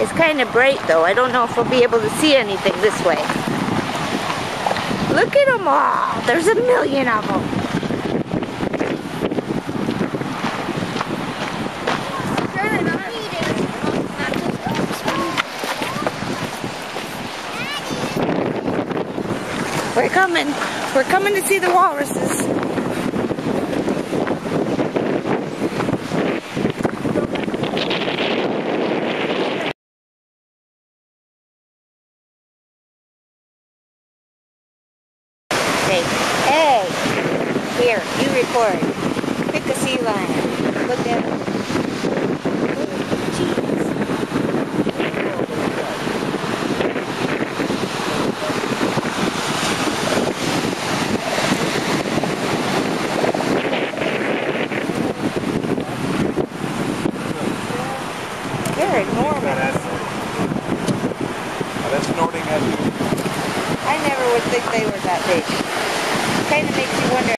It's kind of bright though. I don't know if we'll be able to see anything this way. Look at them all. There's a million of them. We're coming. We're coming to see the walruses. Hey, here, you record. Pick a sea lion. Look at him. They're enormous. Are they snorting at you? I never would think they were that big. Kind of makes you wonder.